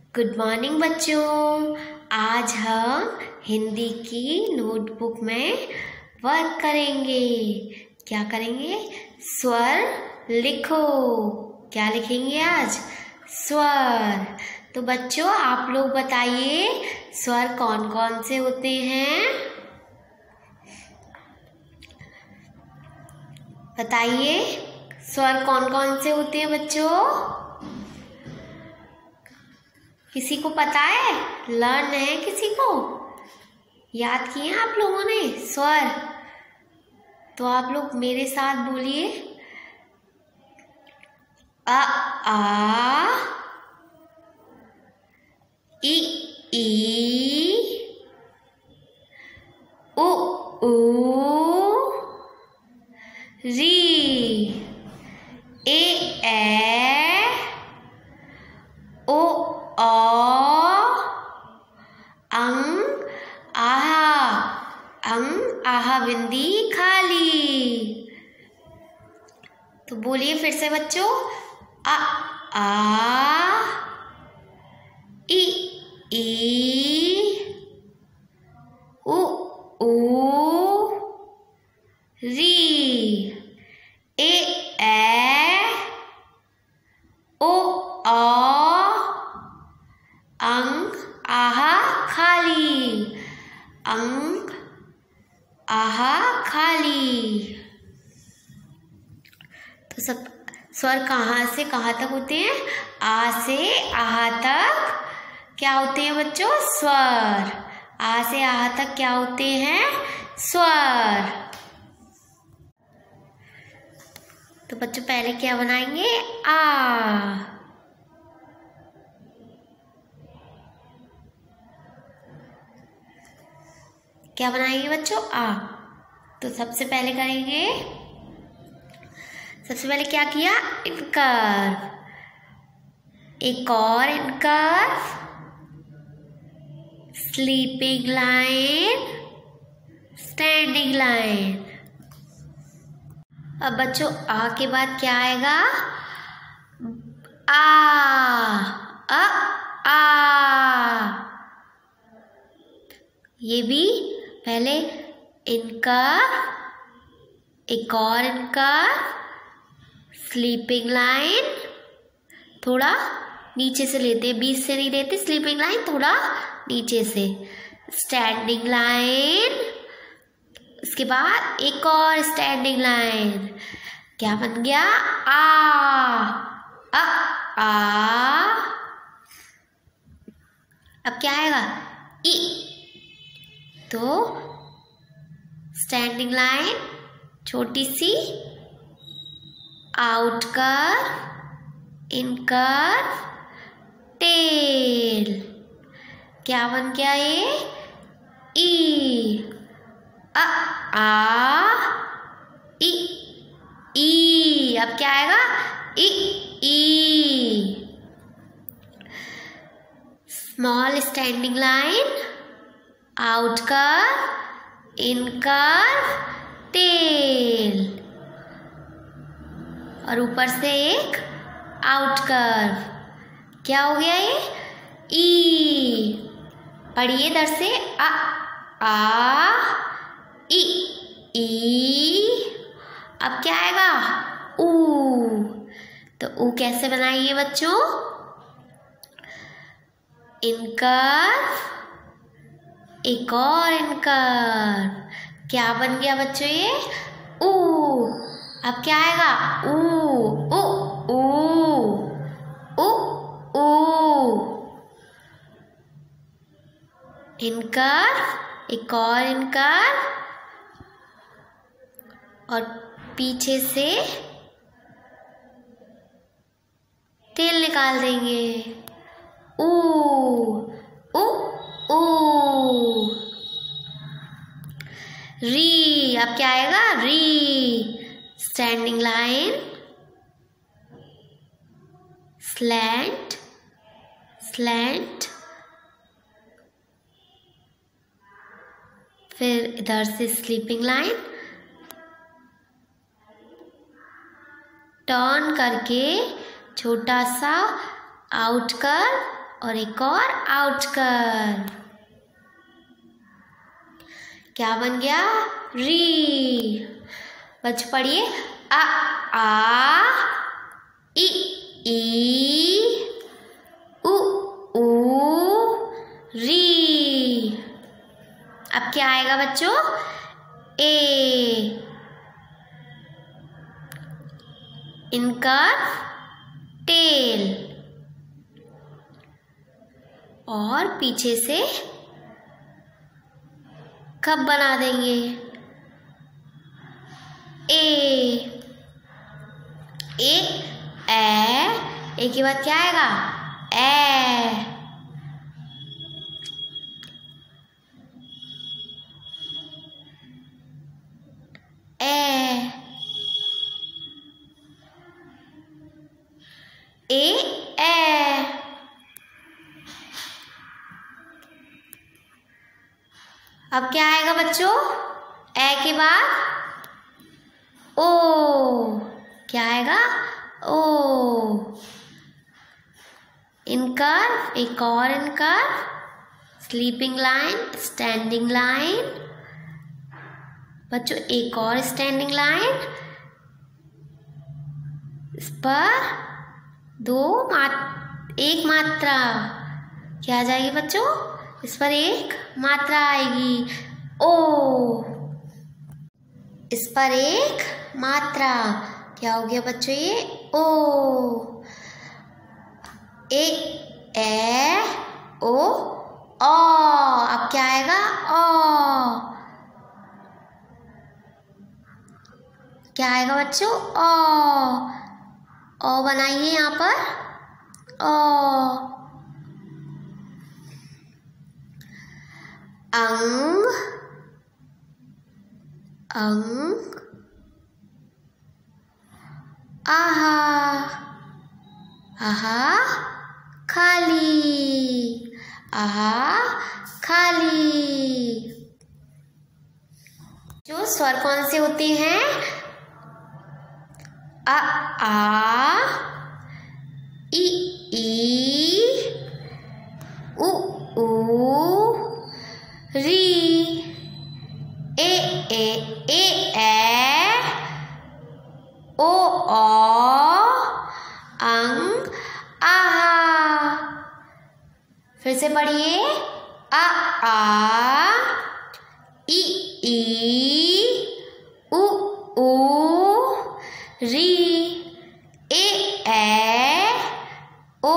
Good morning बच्चों। आज हम हिंदी की नोटबुक में वर्क करेंगे। क्या करेंगे? स्वर लिखो। क्या लिखेंगे आज? स्वर। तो बच्चों आप लोग बताइए स्वर कौन कौन से होते हैं? बताइए स्वर कौन कौन से होते हैं बच्चों? किसी को पता है? लर्न है किसी को? याद किए आप लोगों ने स्वर? तो आप लोग मेरे साथ बोलिए। अ आ, इ ई, उ ऊ, री, ए ओ अंग आहा बिंदी खाली। तो बोलिए फिर से बच्चों। अ आ, इ ई, उ ऊ, री, ए ओ अंग आहा खाली। अंग आहा खाली। तो सब स्वर कहाँ से कहाँ तक होते हैं? आ से आहा तक क्या होते हैं बच्चों? स्वर। आ से आहा तक क्या होते हैं? स्वर। तो बच्चों पहले क्या बनाएंगे? आ। क्या बनाएंगे बच्चों? आ। तो सबसे पहले करेंगे, सबसे पहले क्या किया? इनकर्व। एक और in curve, sleeping line, standing line. अब बच्चों आ के बाद क्या आएगा? आ ये भी पहले इनकर्व, एक और इनकर्व, स्लीपिंग लाइन, थोड़ा नीचे से लेते हैं, बीच से नहीं लेते, स्लीपिंग लाइन थोड़ा नीचे से, स्टैंडिंग लाइन, उसके बाद एक और स्टैंडिंग लाइन। क्या बन गया? आ। अब क्या आएगा? ई। तो स्टैंडिंग लाइन छोटी सी, out curve, in curve, tail. क्या बन गया ये? ई। ई ई। अब क्या आएगा? E E. Small standing line, out curve, in curve, tail, और ऊपर से एक आउट कर्व। क्या हो गया ये? ई। पढ़िए इधर से। आ ई ई। अब क्या आएगा? ऊ। तो ऊ कैसे बनाइए बच्चों? इनकर्व, एक और इनकर्व। क्या बन गया बच्चों ये? ऊ। अब क्या आएगा? ऊ ऊ ऊ ऊ ऊ। इनकर्व, एक और इनकर्व, और पीछे से टेल निकाल देंगे। ऊ ऊ ऊ। री। अब क्या आएगा? री। स्टैंडिंग लाइन, स्लैंट, स्लैंट, फिर इधर से स्लीपिंग लाइन, टर्न करके छोटा सा आउट कर्व, और एक और आउट कर। क्या बन गया? री। बच्चों पढ़िए, आ आ ई ई उ ऊ री। अब क्या आएगा बच्चों? ए। इनका टेल, और पीछे से कब बना देंगे? ए के बाद क्या आएगा? ए। अब क्या आएगा बच्चों? ए के बाद ओ। क्या आएगा? ओ। इनकर, एक और इनकर, स्लीपिंग लाइन, स्टैंडिंग लाइन। बच्चों एक और स्टैंडिंग लाइन, इस पर एक मात्रा क्या आ जाएगी बच्चों? इस पर एक मात्रा आएगी, ओ। इस पर एक मात्रा, क्या हो गया बच्चों? ये ओ। ए ओ ओ। अब क्या आएगा? ओ। क्या आएगा बच्चों? ओ बनाइए यहाँ पर, ओ। अंग अंग आहा आहा खाली, आहा खाली। जो स्वर कौन से होते हैं? आ ई ई उ ऊ री, ए ओ अंग आहा। फिर से पढ़िए, आ ई उ ऊ री, ए ओ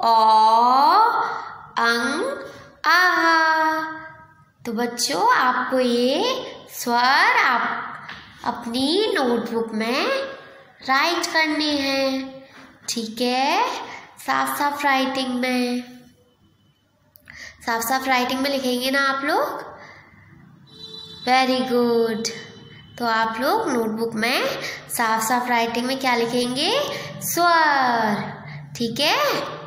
अंग आहा। तो बच्चों आपको ये स्वर आप अपनी नोटबुक में राइट करने हैं, ठीक है? साफ साफ राइटिंग में, साफ साफ राइटिंग में लिखेंगे ना आप लोग? Very good. तो आप लोग नोटबुक में साफ साफ राइटिंग में क्या लिखेंगे? स्वर, ठीक है?